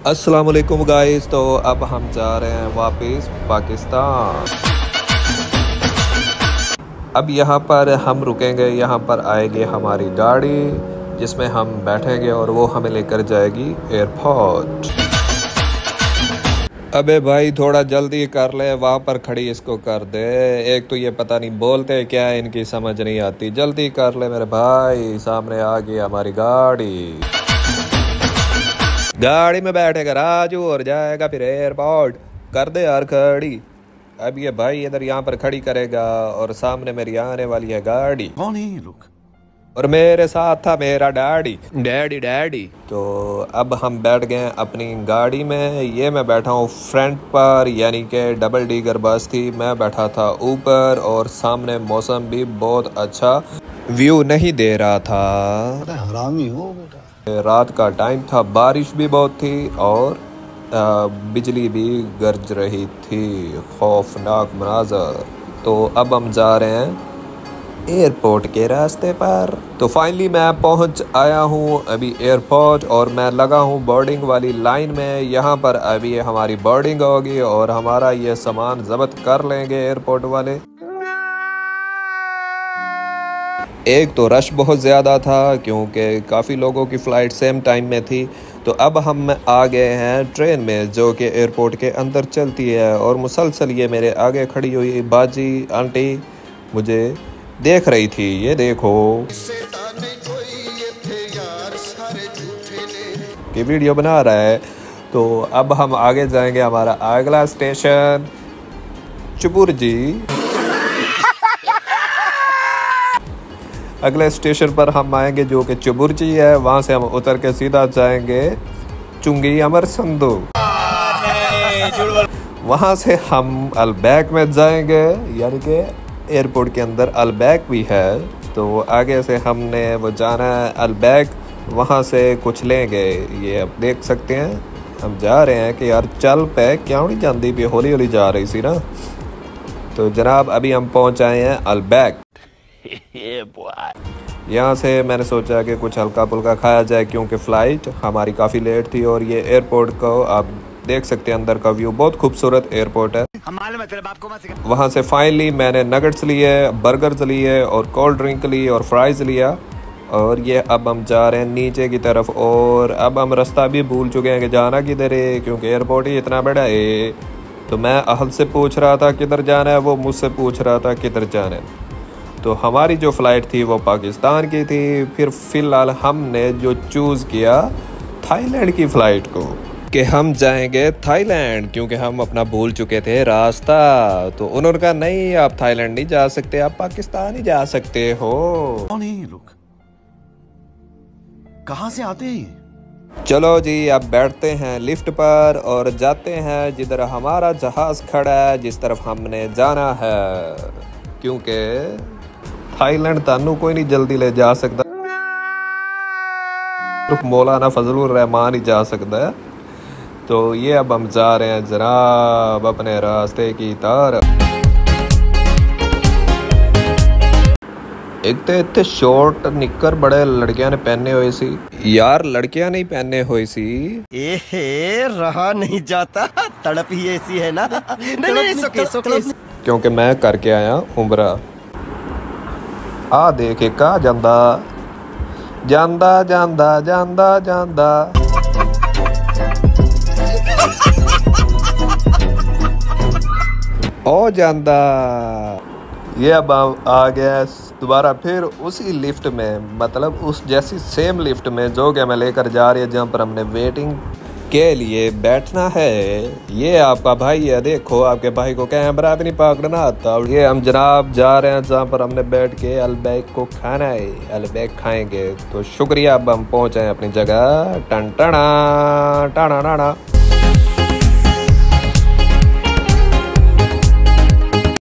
अस्सलाम वालेकुम गाइस। तो अब हम जा रहे हैं वापस पाकिस्तान। अब यहाँ पर हम रुकेंगे, यहाँ पर आएगी हमारी गाड़ी जिसमें हम बैठेंगे और वो हमें लेकर जाएगी एयरपोर्ट। अबे भाई थोड़ा जल्दी कर ले, वहाँ पर खड़ी इसको कर दे। एक तो ये पता नहीं बोलते क्या है, इनकी समझ नहीं आती। जल्दी कर ले मेरे भाई, सामने आ गई हमारी गाड़ी में बैठेगा राजू और जाएगा फिर एयरपोर्ट। कर दे यार खड़ी। अब ये भाई इधर यहाँ पर खड़ी करेगा और सामने मेरी आने वाली है गाड़ी। कौन है ये लोग? और मेरे साथ था मेरा डैडी। तो अब हम बैठ गए अपनी गाड़ी में। ये मैं बैठा हूँ फ्रंट पर, यानी कि डबल डीगर बस थी, मैं बैठा था ऊपर और सामने मौसम भी बहुत अच्छा व्यू नहीं दे रहा था। हरामी हो बेटा। रात का टाइम था, बारिश भी बहुत थी और बिजली भी गरज रही थी। खौफनाक मनाज़र। तो अब हम जा रहे हैं एयरपोर्ट के रास्ते पर। तो फाइनली मैं पहुंच आया हूं अभी एयरपोर्ट और मैं लगा हूं बोर्डिंग वाली लाइन में। यहां पर अभी हमारी बोर्डिंग होगी और हमारा ये सामान जब्त कर लेंगे एयरपोर्ट वाले। एक तो रश बहुत ज़्यादा था क्योंकि काफ़ी लोगों की फ़्लाइट सेम टाइम में थी। तो अब हम आ गए हैं ट्रेन में जो कि एयरपोर्ट के अंदर चलती है और मुसलसल ये मेरे आगे खड़ी हुई बाजी आंटी मुझे देख रही थी। ये देखो कि वीडियो बना रहा है। तो अब हम आगे जाएंगे, हमारा अगला स्टेशन चुबुर्जी। अगले स्टेशन पर हम आएंगे जो कि चुबुर्जी है। वहाँ से हम उतर के सीधा जाएंगे चुंगी अमर संधू। वहाँ से हम अलबैक में जाएंगे, यानी कि एयरपोर्ट के अंदर अलबैक भी है। तो आगे से हमने वो जाना है अलबैक, वहाँ से कुछ लेंगे। ये आप देख सकते हैं हम जा रहे हैं कि यार चल पे क्यों नहीं जाती भी, हौली हौली जा रही सी ना। तो जनाब अभी हम पहुँच आए हैं अलबैक। यहाँ से मैंने सोचा कि कुछ हल्का फुल्का खाया जाए क्योंकि फ़्लाइट हमारी काफ़ी लेट थी। और ये एयरपोर्ट को आप देख सकते हैं, अंदर का व्यू बहुत खूबसूरत एयरपोर्ट है। वहाँ से फाइनली मैंने नगेट्स लिए, बर्गर्स लिए और कोल्ड ड्रिंक ली और फ्राइज़ लिया। और ये अब हम जा रहे हैं नीचे की तरफ। और अब हम रास्ता भी भूल चुके हैं कि जाना किधर है क्योंकि एयरपोर्ट ही इतना बड़ा है। तो मैं अहल से पूछ रहा था किधर जाना है, वो मुझसे पूछ रहा था किधर जाना है। तो हमारी जो फ़्लाइट थी वो पाकिस्तान की थी। फिर फ़िलहाल हमने जो चूज़ किया थाईलैंड की फ़्लाइट को कि हम जाएंगे थाईलैंड क्योंकि हम अपना भूल चुके थे रास्ता। तो उन्होंने कहा नहीं आप थाईलैंड नहीं जा सकते, आप पाकिस्तान ही जा सकते हो। कौन है ये लोग? कहाँ से आते हैं? चलो जी अब बैठते हैं लिफ्ट पर और जाते हैं जिधर हमारा जहाज़ खड़ा है, जिस तरफ हमने जाना है। क्योंकि थाईलैंड तानू कोई नहीं जल्दी ले जा सकता, मौलाना फजलुर रहमान ही जा सकता है। तो ये अब हम जा रहे हैं जनाब अपने रास्ते की तरफ। एक तो इतने शॉर्ट निक्कर बड़े लड़कियां ने पहने हुए सी। यार लड़कियां नहीं पहने हुए सी। रहा नहीं जाता, तड़प ही ऐसी है ना। नहीं, क्योंकि मैं करके आया उम्रा। आ देखे का जांदा जांदा जांदा जांदा जांदा। ओ जांदा। ये अब आ गया दोबारा फिर उसी लिफ्ट में, मतलब उस जैसी सेम लिफ्ट में जो कि हमें लेकर जा रही है, जहाँ पर हमने वेटिंग के लिए बैठना है। ये आपका भाई है, देखो आपके भाई को कैमरा भी नहीं पकड़ना आता। और ये हम जनाब जा रहे हैं जहाँ पर हमने बैठ के अलबैक को खाना है, अलबैक खाएंगे। तो शुक्रिया, अब हम पहुँचे अपनी जगह। टन टना टाना टाना।